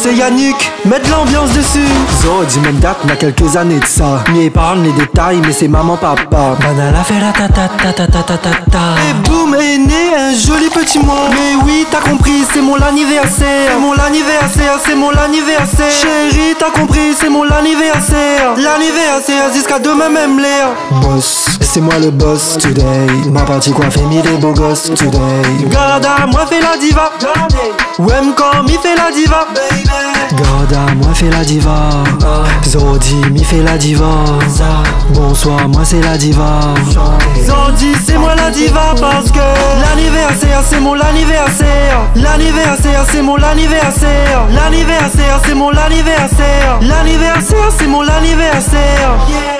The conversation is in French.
c'est Yannick, mettre l'ambiance dessus. Zodi, même date, n'a quelques années de ça. Ni épargne, ni détails, mais c'est maman, papa. Banana fait la ta ta ta ta ta ta ta ta. Et boum, est né un joli petit mois. Mais oui, t'as compris, c'est mon anniversaire. C'est mon anniversaire, c'est mon anniversaire. Chérie, t'as compris, c'est mon anniversaire. L'anniversaire, jusqu'à demain même l'air. Boss, c'est moi le boss today. Ma partie coiffée, mis des beaux gosses today. Garda, moi fait la diva. Wem comme il fait la diva. Garda, moi fait la diva. Zodi, mi fait la diva. Bonsoir, moi c'est la diva. Zodi, c'est moi la diva parce que l'anniversaire, c'est mon anniversaire. L'anniversaire, c'est mon anniversaire. L'anniversaire, c'est mon anniversaire. L'anniversaire, c'est mon anniversaire.